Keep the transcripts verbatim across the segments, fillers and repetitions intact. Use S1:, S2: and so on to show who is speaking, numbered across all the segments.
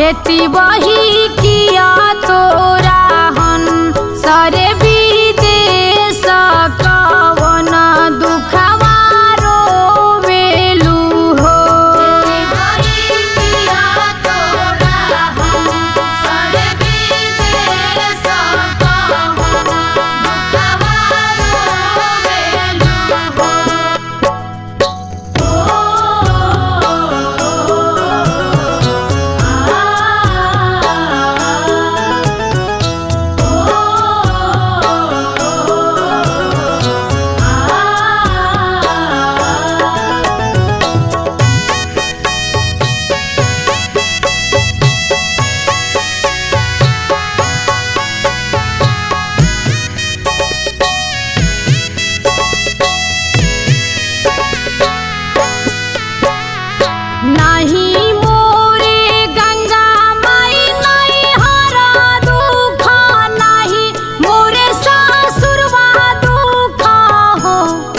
S1: एती वही किया तोरा हन सरे विदेश कवन दुखवा रोवेलू हो। एती वही किया तोरा हन सरे विदेश कवन दुखवा रोवेलू हो। नहीं मोरे गंगा माई नहीं हरा दुख नहीं मोरे ससुरवा दुख हो।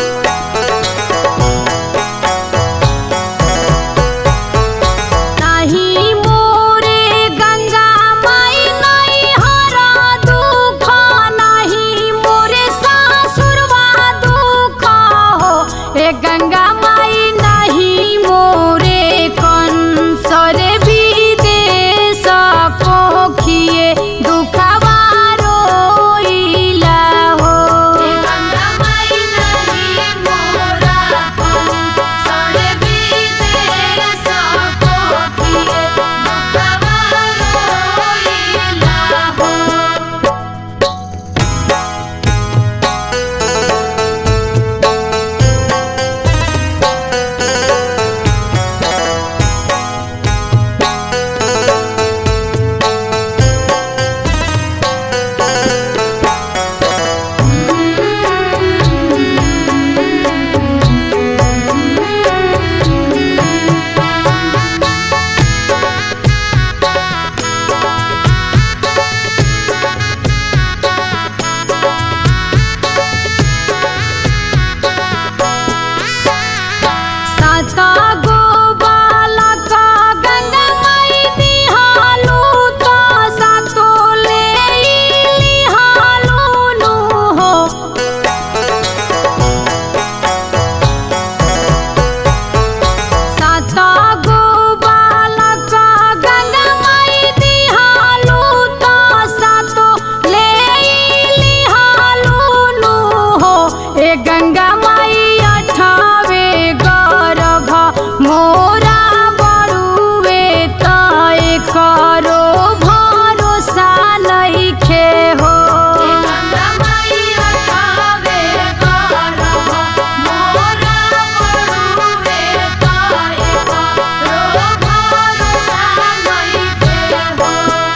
S1: नहीं मोरे गंगा माई नहीं हरा दुख नहीं मोरे ससुरवा दुख हो। ए गंगा माई नहीं मोरे सरे विदेश कोखिए दुखवा रोइला हो। गंगा माई नहीं मोरा सरे विदेश कोखिए दुखवा रोइला हो। गंगा माई अठावे गर्भ मोरा बड़ुए तय करो भरोसा नइखे हो। गंगा माई अठावे गर्भ मोरा बड़ुए तय करो भरोसा नइखे हो।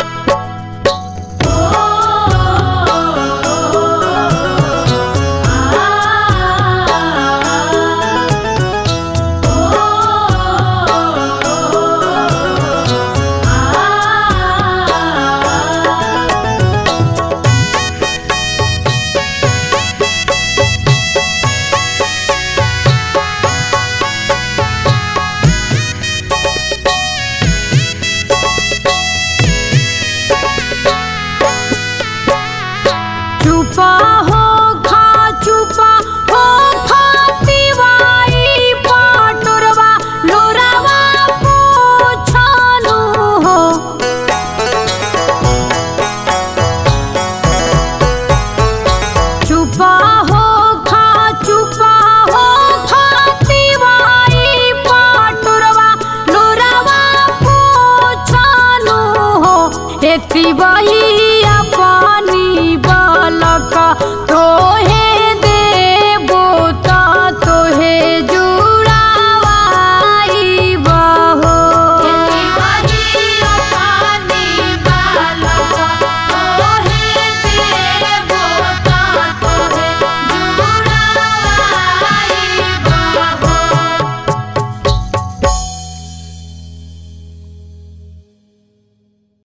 S1: चुपा हो खा चुपा हो खातिवाई पाटुरवा लोरावा पूछनु हो। चुपा हो खा चुपा हो खातिवाई पाटुरवा लोरावा पूछनु हो। एती वही अपनी बालक